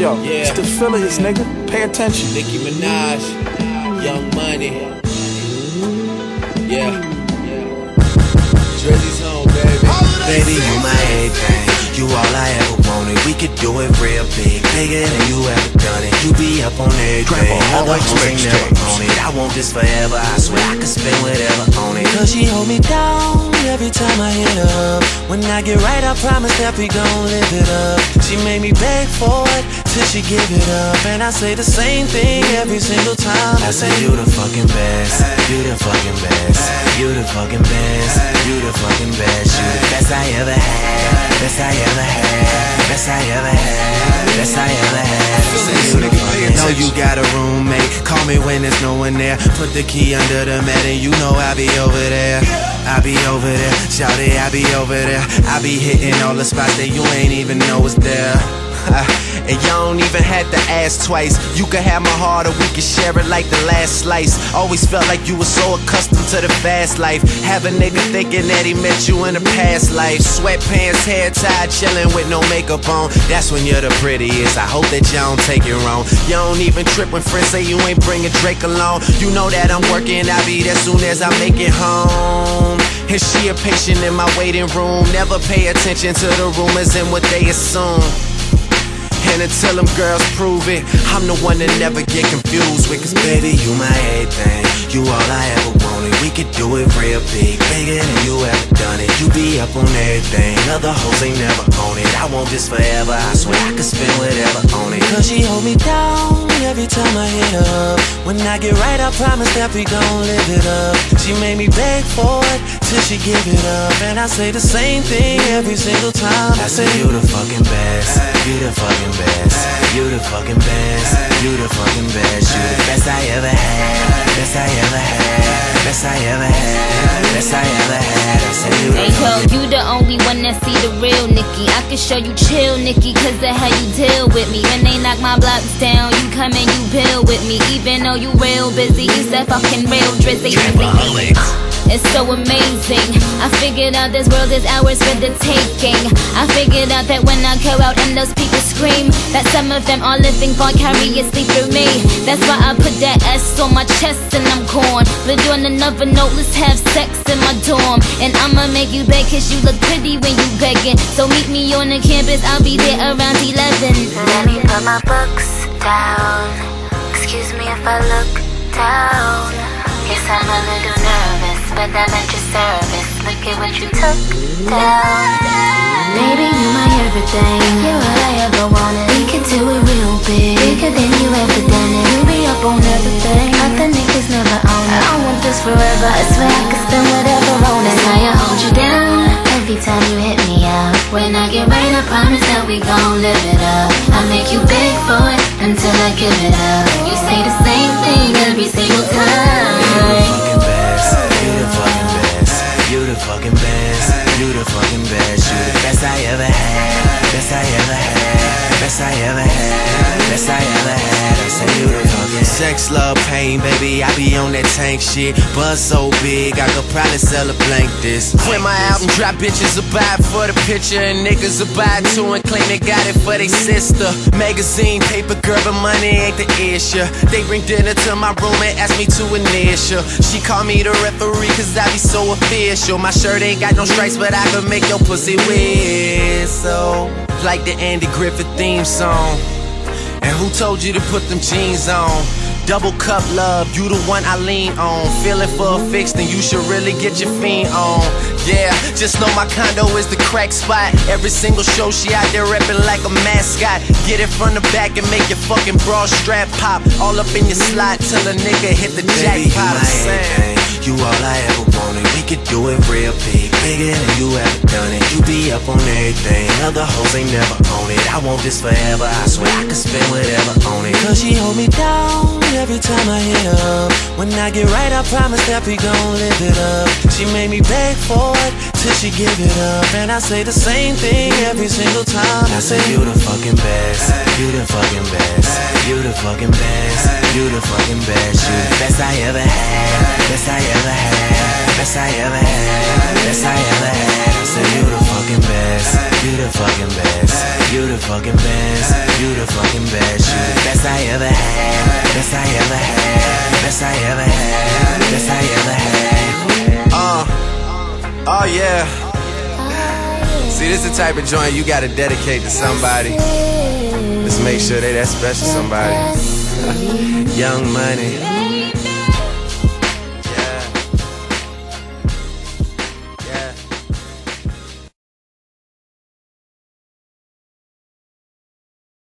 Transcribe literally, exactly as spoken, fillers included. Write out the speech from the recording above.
Yo, Yeah. it's the Phillies, nigga. Pay attention. Nicki Minaj, Young Money. Yeah. Drizzy's home, baby. Baby, you my everything. You all I ever wanted. We could do it real big, bigger than you ever done it. You be up on everything. Other hoes ain't never on it. I want this forever. I swear I could spend whatever on it. Cause she hold me down every time I hit her. When I get right, I promise that we gon' live it up. She made me beg for it till she give it up. And I say the same thing every single time. I say you the fucking best. You the fucking best. You the fucking best. You the fucking best. You the best I ever had. Best I ever had. Best I ever had. Best I ever had. Know you got a roommate. Call me when there's no one there. Put the key under the mat and you know I'll be over there. I be over there, shout it, I be over there. I be hitting all the spots that you ain't even know is there. And you don't even have to ask twice. You can have my heart or we can share it like the last slice. Always felt like you were so accustomed to the fast life. Have a nigga thinking that he met you in a past life. Sweatpants, hair tied, chilling with no makeup on. That's when you're the prettiest. I hope that you don't take it wrong. You don't even trip when friends say you ain't bringing Drake along. You know that I'm working, I'll be there soon as I make it home. And she a patient in my waiting room. Never pay attention to the rumors and what they assume. And until them girls prove it, I'm the one that never get confused with. Cause baby, you my everything. You all I ever wanted. We could do it real big, bigger than you ever done it. You be up on everything. Other hoes ain't never on it. I want this forever. I swear I could spend whatever on it. Cause she hold me down every time I hit her. When I get right, I promise that we gon' live it up. She made me beg for it till she give it up. And I say the same thing every single time. I say you the fucking best. You the fucking best. You the fucking best. You the fucking best. You the best I ever had. Best I ever had. Best I ever had. Best I ever had. I say you the Hey yo, you the only one that see the real Nicki. I can show you chill Nicki, cause of how you deal with me. When they knock my blocks down, you come and you build with me. Even though you real busy, you that fucking real Drizzy. It's so amazing. I figured out this world is ours for the taking. I figured out that when I go out and those people scream, that some of them are living vicariously through me. That's why I put that S on my chest and I'm corn. But on another note, let's have sex in my dorm. And I'ma make you beg cause you look pretty when you begging. So meet me on the campus, I'll be there around eleven. Let me put my books down. Excuse me if I look down. Yes, I'm a little nervous, but I'm at your service. Look at what you took down. Baby, you my everything. You're all I ever wanted. We could do it real big, bigger than you ever done it. You be up on everything, other niggas never own it. I want this forever, I swear I could spend whatever on it. That's why I hold you down every time you hit me up. When I get right, I promise that we gon' live it up. I make you beg for it until I give it up. You say the same thing every single time. You the fucking best. You the fucking best. You the fucking best. You the best I ever had. Best I ever had. Best I ever had. Best I ever had. I say you the fucking sex, love, pain, baby. I be on that tank shit. Buzz so big, I could probably sell a blank this. When my album drop, bitches will buy it for the picture, and niggas will buy it too and claim they got it for they sister. Magazine, paper, girl, but money ain't the issue. They bring dinner to my room and ask me to initial. She call me the referee cause I be so official. My shirt ain't got no stripes, but I could make your pussy whistle like the Andy Griffith theme song. And who told you to put them jeans on? Double cup love, you the one I lean on. Feeling for a fix, then you should really get your fiend on. Yeah, just know my condo is the crack spot. Every single show she out there reppin' like a mascot. Get it from the back and make your fucking bra strap pop. All up in your slot till a nigga hit the jackpot. I'm saying you all I ever wanted. We could do it real big, bigger than you ever done it. You be up on everything, other hoes ain't never on it. I want this forever, I swear I could spend whatever on it. Cause she hold me down every time I hit her. When I get right, I promise that we gon' live it up. She made me beg for it till she give it up. And I say the same thing every single time. I say you the fucking best. You the fucking best. You the the fucking best. You the fucking best. You the best I ever had. Best I ever had. Best I ever had. Best I ever had. I said you the fucking best. You the fucking best. You the fucking best. You the fucking best. You the best I ever had. Best I ever had. Best I ever had. Best I ever had. Uh, oh yeah. See, this is the type of joint you gotta dedicate to somebody. Just make sure they that special somebody. Young Money.